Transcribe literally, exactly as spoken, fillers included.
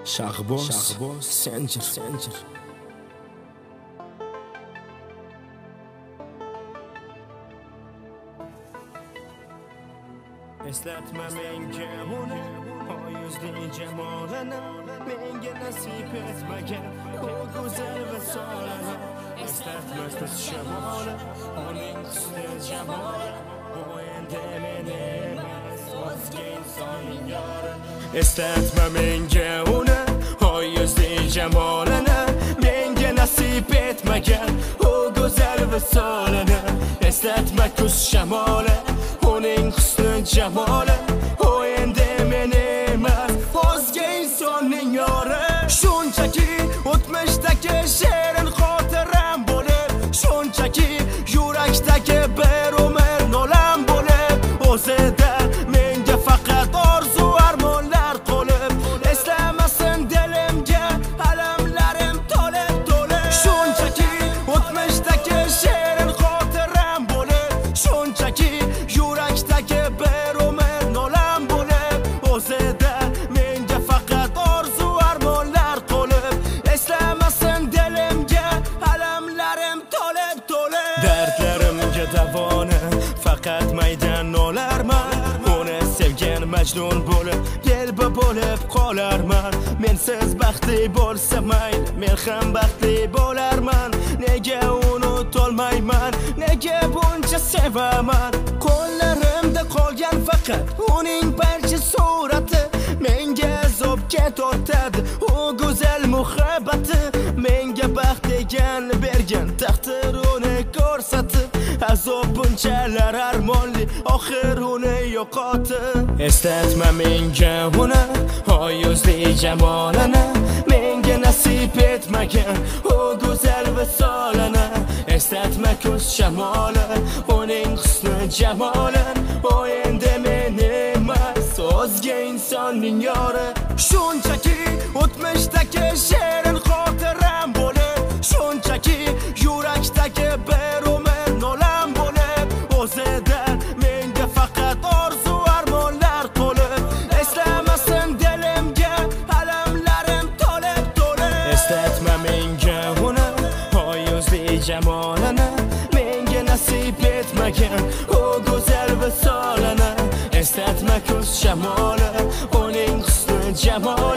Shahboz, Shahboz, Senjir, Senjir. Eslatma menga uni, oyuzli jamolini, menga nasib etmagan o go'zal visolini. Eslatma kuz shamoli, uning husni jamoli, bu endi men emas, o'zga insonning yori. Eslatma menga uni, oyuzli jamolini, menga nasib etmagan o go'zal visolini. Eslatma kuz shamoli, uning husni jamoli, u endi men emas, o'zga insonning yori. Shunchaki o'tmishdagi shirin xotiram bo'lib, shunchaki yurakdagi bir umr nolam bo'lib, o'zida menga faqat orzu armonlar qolib, eslamasin dilimga alamlarim to'lib to'lib. Shunchaki o'tmishdagi shirin xotiram bo'lib, shunchaki yurakdagi bir umr nolam bo'lib, o'zida menga faqat orzu armonlar qolib, eslamasin dilimga alamlarim to'lib to'lib. Dardlarimga davoni faqat maydan olarman, uni sevgan majnun bo'lib telba bo'lib qolarman. Mensiz baxtli bo'lsa mayli, men ham baxtli bo'larman. Nega unutolmayman, nega buncha sevaman? Qo'llarimda qolgan faqat uning barcha surati, menga azobga tortadi u go'zal muhabbati. Menga baxt degan bergan taqdir uni ko'rsatib, azob bunchalar armonli oxir uni yo'qotib. Eslatma menga uni, oyuzli jamolini, menga nasib etmagan u go'zal visolini. Eslatma kuz shamoli, uning husni jamoli, u endi men emas, o'zga insonning yori. Shunchaki o'tmishdagi shirin xotiram bo'lib, shunchaki yurakdagi bir umr nolam bo'lib, o'zida menga faqat orzu armonlar qolib, eslamasin dilimga alamlarim to'lib to'lib. Eslatma menga uni, oyuzli jamolini, menga nasib etmagan u go'zal visolini. Eslatma kuz shamoli, uning husni jamoli,